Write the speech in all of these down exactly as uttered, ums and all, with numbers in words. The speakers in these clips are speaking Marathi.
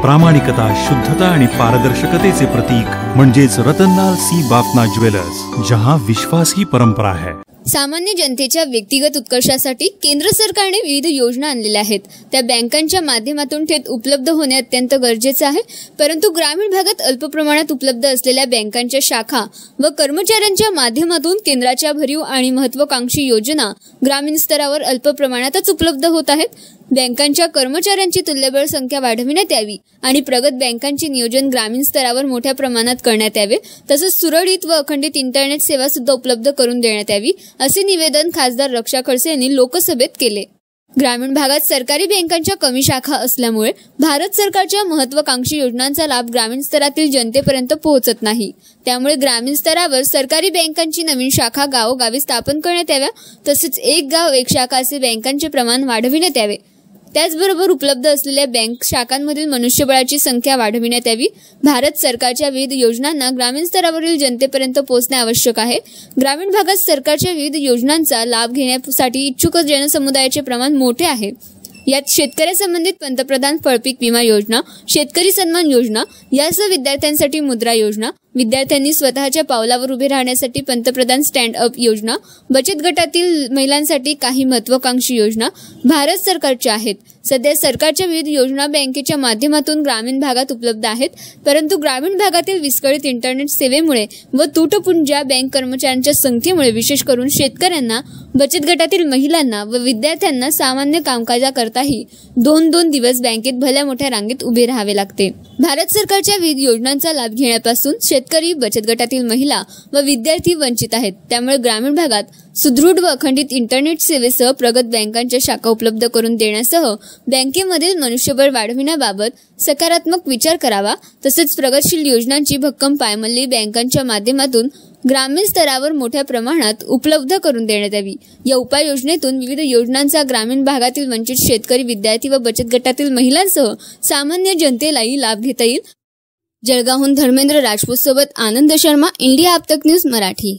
प्रामाणिकता, शुद्धता आणि पारदर्शकतेचे प्रतीक म्हणजेच रतनलाल सी बाफना ज्वेलर्स, जहां विश्वास ही परंपरा है। सामान्य जनतेच्या व्यक्तिगत उत्कर्षासाठी केंद्र सरकारने विविध योजना आणलेल्या आहेत। त्या बँकांच्या माध्यमातून थेट उपलब्ध होणे अत्यंत गरजेचे आहे। परंतु ग्रामीण भागात अल्प प्रमाणात उपलब्ध असलेल्या बँकांच्या शाखा व कर्मचाऱ्यांच्या माध्यमातून केंद्राच्या भरीव आणि महत्त्वाकांक्षी योजना ग्रामीण स्तरावर अल्प प्रमाणातच उपलब्ध होत आहेत। बँकांच्या कर्मचाऱ्यांची तुल्यबळ संख्या वाढविण्यात यावी आणि प्रगत बँकांचे नियोजन ग्रामीण स्तरावर मोठ्या प्रमाणात करण्यात यावे, तसेच सुरळीत व अखंडित इंटरनेट सेवा सुद्धा उपलब्ध करून देण्यात यावी, असे निवेदन खासदार रक्षा खडसे यांनी लोकसभेत केले। ग्रामीण भागात सरकारी बँकांच्या कमी शाखा असल्यामुळे भारत सरकारच्या महत्त्वाकांक्षी योजनांचा लाभ ग्रामीण स्तरातील जनतेपर्यंत पोहोचत नाही। त्यामुळे ग्रामीण स्तरावर सरकारी बँकांची नवीन शाखा गावोगावी स्थापन करण्यात याव्या, तसेच एक गाव एक शाखा असे बँकांचे प्रमाण वाढविण्यात यावे। त्याचबरोबर उपलब्ध असलेल्या बँक शाखांमधील मनुष्यबळाची संख्या वाढविण्यात यावी। भारत सरकारच्या विविध योजनांना ग्रामीण स्तरावरील जनतेपर्यंत पोहोचणे आवश्यक आहे। ग्रामीण भागात सरकारच्या विविध योजनांचा लाभ घेण्यासाठी इच्छुक जनसमुदायाचे प्रमाण मोठे आहे। यात शेतकऱ्यांसंबंधित पंतप्रधान फळपीक विमा योजना, शेतकरी सन्मान योजना यासह विद्यार्थ्यांसाठी मुद्रा योजना, विद्यार्थ्यांनी स्वतःच्या पावलावर उभे राहण्यासाठी पंतप्रधान स्टँड अप योजना, बचत गटातील महिलांसाठी काही महत्त्वाकांक्षी योजना भारत सरकारच्या आहेत। सध्या सरकारच्या विविध योजना बँकेच्या माध्यमातून ग्रामीण भागात उपलब्ध आहेत, परंतु ग्रामीण भागातील विस्कळीत इंटरनेट सेवेमुळे व तुटपुंज्या बँक कर्मचाऱ्यांच्या संख्येमुळे विशेष करून शेतकऱ्यांना, बचत गटातील महिलांना व विद्यार्थ्यांना सामान्य कामकाजाकरताही दोन दोन दिवस बँकेत भल्या मोठ्या रांगेत उभे राहावे लागते। भारत सरकारच्या विविध योजनांचा लाभ घेण्यापासून शेतकरी, बचत गटातील महिला व विद्यार्थी वंचित आहेत। त्यामुळे ग्रामीण भागात सुदृढ व अखंडित इंटरनेट सेवेसह प्रगत बँकांच्या शाखा उपलब्ध करून देण्यासह बँकेमधील मनुष्यबळ वाढविण्याबाबत सकारात्मक विचार करावा, तसेच प्रगतशील योजनांची भक्कम पायमल्ली बँकांच्या माध्यमातून ग्रामीण स्तरावर मोठ्या प्रमाणात उपलब्ध करून देण्यात यावी। या उपाययोजनेतून विविध योजनांचा ग्रामीण भागातील वंचित शेतकरी, विद्यार्थी व बचत गटातील महिलांसह सामान्य जनतेलाही लाभ घेता येईल। जळगावहून धर्मेंद्र राजपूत सोबत आनंद शर्मा, इंडिया अब तक न्यूज मराठी।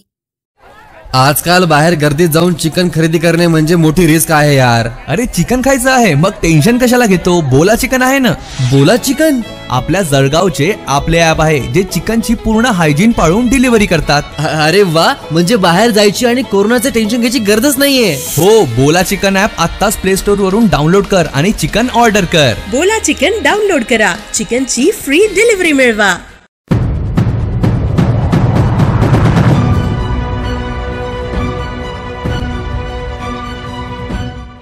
आजकाल बाहेर गर्दीत जाऊन चिकन खरेदी करणे म्हणजे मोठी रिस्क आहे यार। अरे चिकन खायचं आहे मग टेन्शन कशाला घेतो, बोला चिकन आहे ना। बोला चिकन आपल्या जळगावचे आपले ऍप आहे जे चिकनची पूर्ण हायजीन पाळून डिलिव्हरी करतात। अरे वा, म्हणजे बाहेर जायची आणि कोरोनाचे टेन्शन घ्यायची गरजच नाहीये। हो, बोला चिकन ऍप आत्ताच प्ले स्टोर वरून डाउनलोड कर आणि चिकन ऑर्डर कर। बोला चिकन डाउनलोड करा, चिकनची फ्री डिलिव्हरी मिळवा।